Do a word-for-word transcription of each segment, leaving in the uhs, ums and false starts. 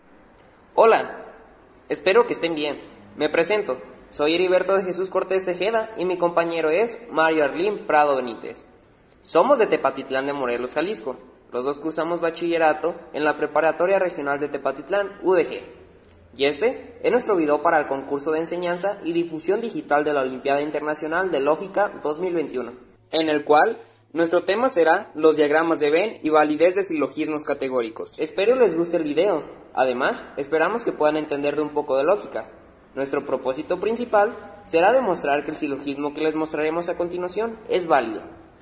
Hola, espero que estén bien. Me presento, soy Heriberto de Jesús Cortés Tejeda y mi compañero es Mario Arlín Prado Benítez. Somos de Tepatitlán de Morelos, Jalisco. Los dos cursamos bachillerato en la Preparatoria Regional de Tepatitlán, U D G. Y este es nuestro video para el concurso de enseñanza y difusión digital de la Olimpiada Internacional de Lógica dos mil veintiuno, en el cual nuestro tema será los diagramas de Venn y validez de silogismos categóricos. Espero les guste el video. Además, esperamos que puedan entender de un poco de lógica. Nuestro propósito principal será demostrar que el silogismo que les mostraremos a continuación es válido.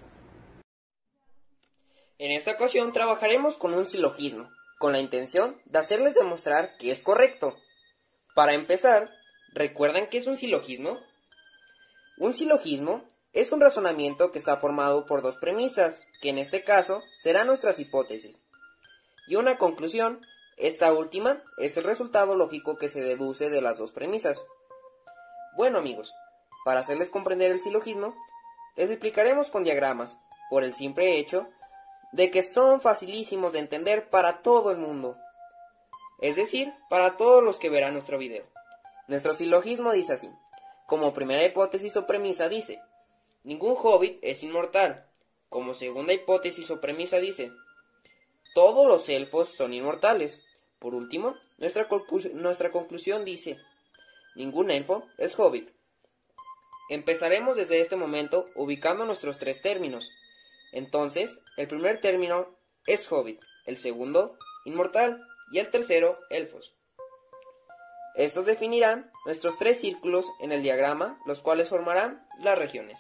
En esta ocasión trabajaremos con un silogismo, con la intención de hacerles demostrar que es correcto. Para empezar, ¿recuerdan qué es un silogismo? Un silogismo es un razonamiento que está formado por dos premisas, que en este caso serán nuestras hipótesis, y una conclusión. Esta última es el resultado lógico que se deduce de las dos premisas. Bueno amigos, para hacerles comprender el silogismo, les explicaremos con diagramas, por el simple hecho de que son facilísimos de entender para todo el mundo, es decir, para todos los que verán nuestro video. Nuestro silogismo dice así: como primera hipótesis o premisa dice, ningún hobbit es inmortal. Como segunda hipótesis o premisa dice, todos los elfos son inmortales. Por último, nuestra, conclu- nuestra conclusión dice, ningún elfo es hobbit. Empezaremos desde este momento ubicando nuestros tres términos. Entonces, el primer término es hobbit, el segundo, inmortal, y el tercero, elfos. Estos definirán nuestros tres círculos en el diagrama, los cuales formarán las regiones.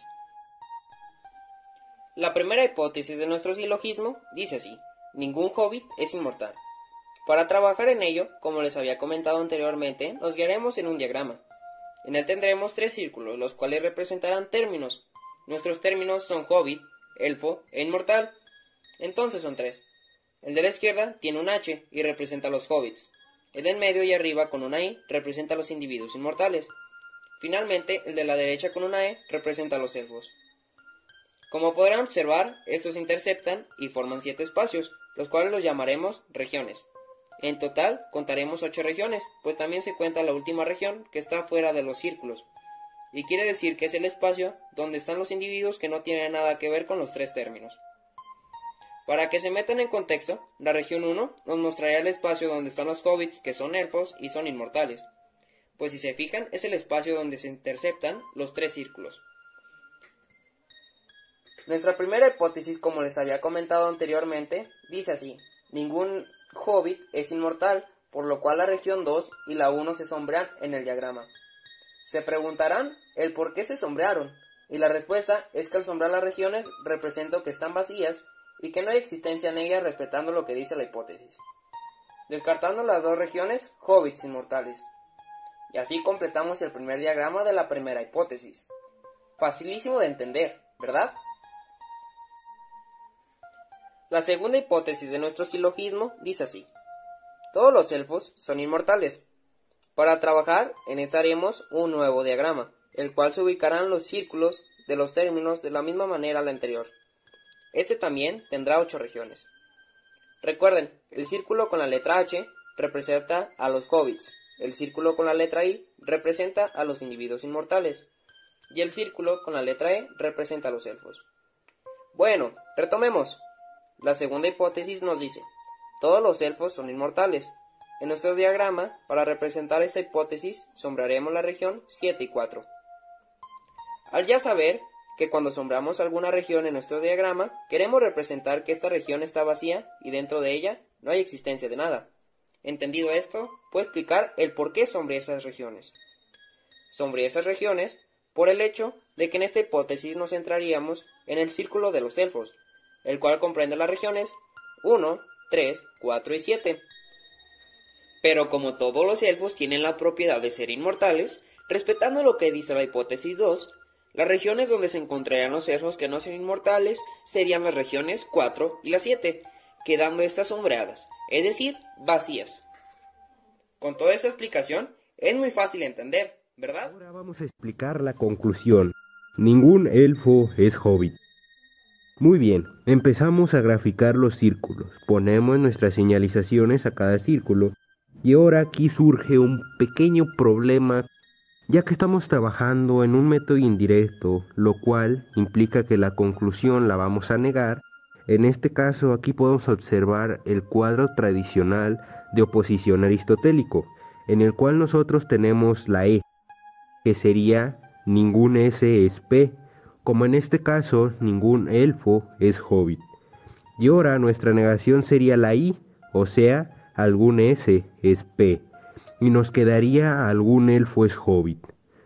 La primera hipótesis de nuestro silogismo dice así, ningún hobbit es inmortal. Para trabajar en ello, como les había comentado anteriormente, nos guiaremos en un diagrama. En él tendremos tres círculos, los cuales representarán términos. Nuestros términos son hobbit, elfo e inmortal. Entonces son tres. El de la izquierda tiene un H y representa a los hobbits. El de en medio y arriba con una I representa a los individuos inmortales. Finalmente, el de la derecha con una E representa a los elfos. Como podrán observar, estos se interceptan y forman siete espacios, los cuales los llamaremos regiones. En total, contaremos ocho regiones, pues también se cuenta la última región que está fuera de los círculos, y quiere decir que es el espacio donde están los individuos que no tienen nada que ver con los tres términos. Para que se metan en contexto, la región uno nos mostrará el espacio donde están los hobbits, que son elfos y son inmortales, pues si se fijan es el espacio donde se interceptan los tres círculos. Nuestra primera hipótesis, como les había comentado anteriormente, dice así, ningún hobbit es inmortal, por lo cual la región dos y la uno se sombrean en el diagrama. Se preguntarán el por qué se sombrearon, y la respuesta es que al sombrear las regiones represento que están vacías y que no hay existencia en ellas respetando lo que dice la hipótesis. Descartando las dos regiones, hobbits inmortales. Y así completamos el primer diagrama de la primera hipótesis. Facilísimo de entender, ¿verdad? La segunda hipótesis de nuestro silogismo dice así, todos los elfos son inmortales. Para trabajar en esta haremos un nuevo diagrama, el cual se ubicarán los círculos de los términos de la misma manera a la anterior. Este también tendrá ocho regiones. Recuerden, el círculo con la letra H representa a los hobbits, el círculo con la letra I representa a los individuos inmortales, y el círculo con la letra E representa a los elfos. Bueno, retomemos. La segunda hipótesis nos dice, todos los elfos son inmortales. En nuestro diagrama, para representar esta hipótesis, sombrearemos la región siete y cuatro. Al ya saber que cuando sombramos alguna región en nuestro diagrama, queremos representar que esta región está vacía y dentro de ella no hay existencia de nada. Entendido esto, puedo explicar el por qué sombreé esas regiones. Sombreé esas regiones por el hecho de que en esta hipótesis nos centraríamos en el círculo de los elfos, el cual comprende las regiones uno, tres, cuatro y siete. Pero como todos los elfos tienen la propiedad de ser inmortales, respetando lo que dice la hipótesis dos, las regiones donde se encontrarían los elfos que no son inmortales serían las regiones cuatro y las siete, quedando estas sombreadas, es decir, vacías. Con toda esta explicación, es muy fácil de entender, ¿verdad? Ahora vamos a explicar la conclusión. Ningún elfo es hobbit. Muy bien, empezamos a graficar los círculos. Ponemos nuestras señalizaciones a cada círculo Y ahora aquí surge un pequeño problema, ya que estamos trabajando en un método indirecto, lo cual implica que la conclusión la vamos a negar. En este caso aquí podemos observar el cuadro tradicional de oposición aristotélico, en el cual nosotros tenemos la E, que sería ningún S es P, como en este caso ningún elfo es hobbit. Y ahora nuestra negación sería la I, o sea, algún S es P, y nos quedaría algún elfo es hobbit.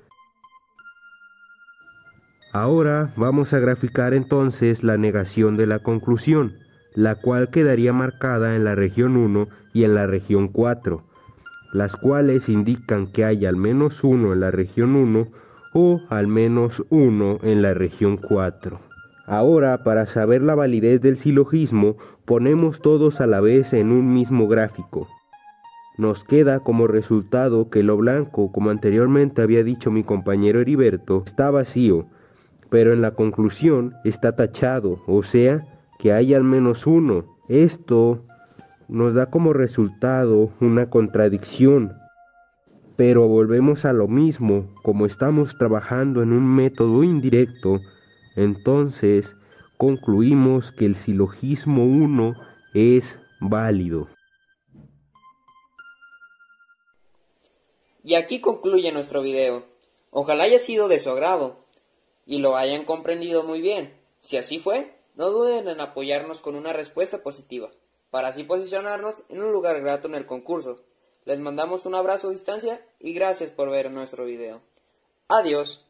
Ahora vamos a graficar entonces la negación de la conclusión, la cual quedaría marcada en la región uno y en la región cuatro, las cuales indican que hay al menos uno en la región uno o al menos uno en la región cuatro. Ahora, para saber la validez del silogismo, ponemos todos a la vez en un mismo gráfico. Nos queda como resultado que lo blanco, como anteriormente había dicho mi compañero Heriberto, está vacío, pero en la conclusión está tachado, o sea, que hay al menos uno. Esto nos da como resultado una contradicción, pero volvemos a lo mismo, como estamos trabajando en un método indirecto, entonces concluimos que el silogismo uno es válido. Y aquí concluye nuestro video. Ojalá haya sido de su agrado y lo hayan comprendido muy bien. Si así fue, no duden en apoyarnos con una respuesta positiva, para así posicionarnos en un lugar grato en el concurso. Les mandamos un abrazo a distancia y gracias por ver nuestro video. Adiós.